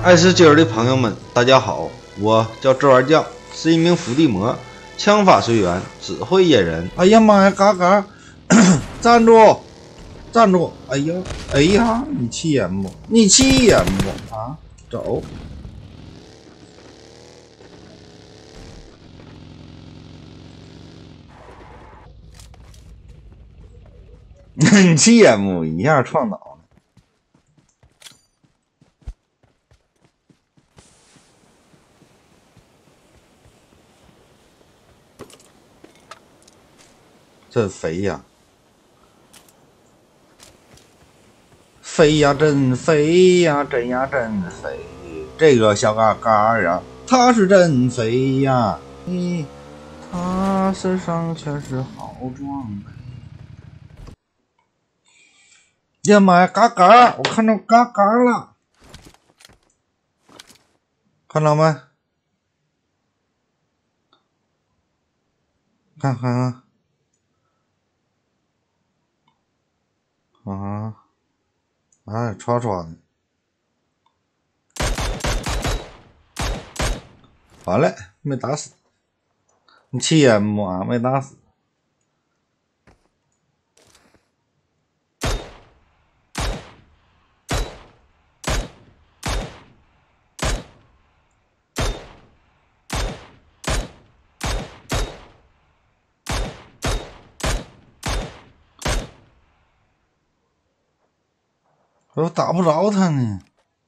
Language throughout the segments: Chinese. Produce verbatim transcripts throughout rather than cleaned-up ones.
爱吃鸡儿的朋友们，大家好，我叫周玩将，是一名伏地魔，枪法随缘，只会野人。 哎呀妈呀，嘎嘎！站住，站住！哎呀，哎呀，你气眼不？你气眼不？啊，走！你气眼不？一下撞倒了。真肥呀！肥呀，真肥呀，真呀真肥！这个小嘎嘎呀，他是真肥呀！咦，他身上全是好装备。呀妈呀，嘎嘎！我看到嘎嘎了，看到没？看看看。啊！哎，刷刷的，完了，没打死。你气眼不啊？没打死。我打不着他呢，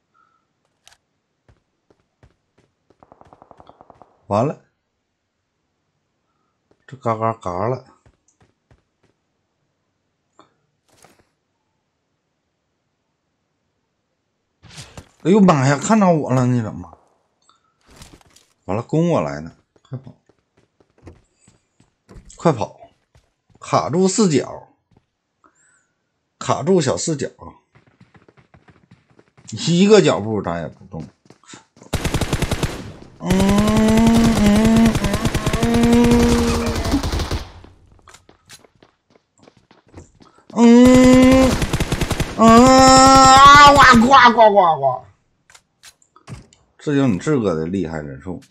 完了，这嘎嘎嘎了。哎呦妈呀，看到我了，你怎么？完了，攻我来了，快跑！快跑！卡住四角，卡住小四角。一个脚步咱也不动。嗯嗯嗯嗯啊！哇呱呱呱呱！这就是你志哥的厉害人数。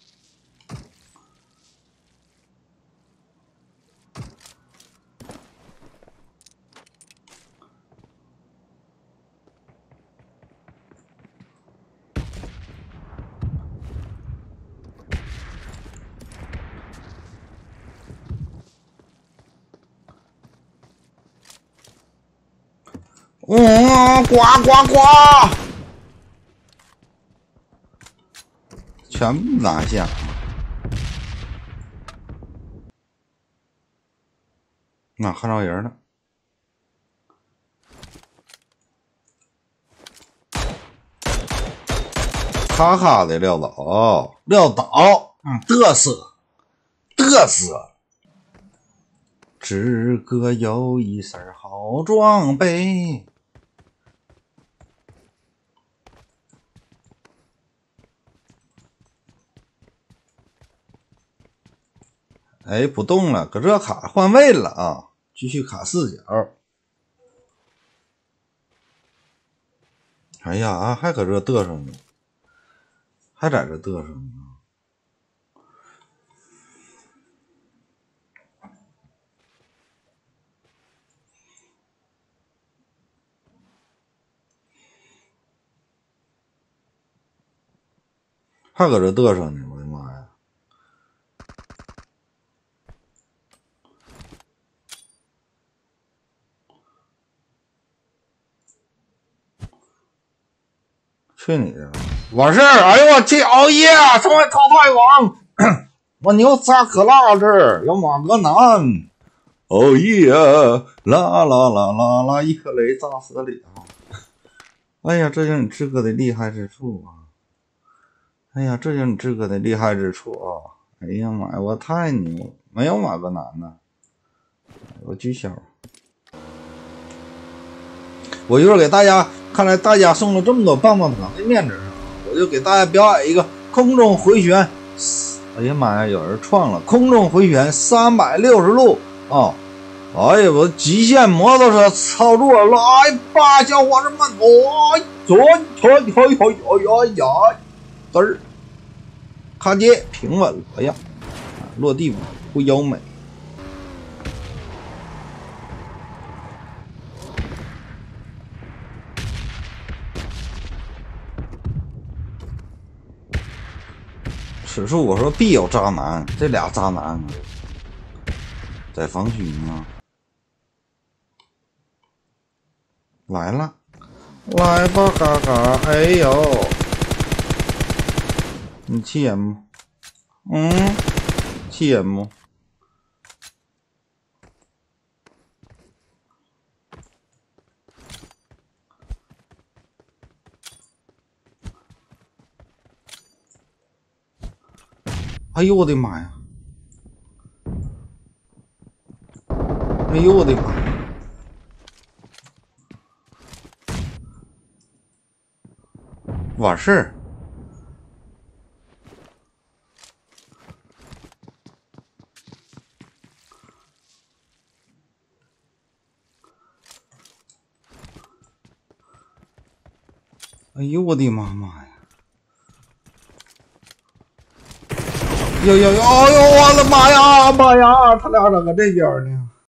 哇、嗯！呱呱呱！全部拿下。那、啊、看着人了。咔咔的撂倒，撂倒，嗯，嘚瑟，嘚瑟。志哥有一身好装备。哎，不动了，搁这卡换位了啊！继续卡四角。哎呀啊，还搁这嘚瑟呢，还在这嘚瑟呢。还搁这嘚瑟呢，我的妈呀！去你的！完事儿！哎呦我去！熬夜，成为淘汰王！我牛撒可辣子，有马格南。哦耶！啦啦啦啦啦！一颗雷炸死里啊！哎呀，这就是你志哥的厉害之处啊！哎呀，这就是你志哥的厉害之处啊！哎呀妈呀，我太牛，没有马格南呢，我取消。我一会儿给大家，看来大家送了这么多棒棒糖的面子上，我就给大家表演一个空中回旋。哎呀妈呀，有人创了空中回旋三百六十度啊！ 哎呀，我极限摩托车操作来吧，小伙子们！哦，左左左左左左呀，嘚儿，卡接平稳了，哎呀，落地不优美。此处我说必有渣男，这俩渣男啊，在防区呢。来了，来吧，嘎嘎！哎呦，你气人不？嗯，气人不？哎呦我的妈呀！哎呦我的妈！完事儿。哎呦我的妈妈呀！呦呦呦！哎呦我的妈呀妈呀！他俩咋搁这边呢？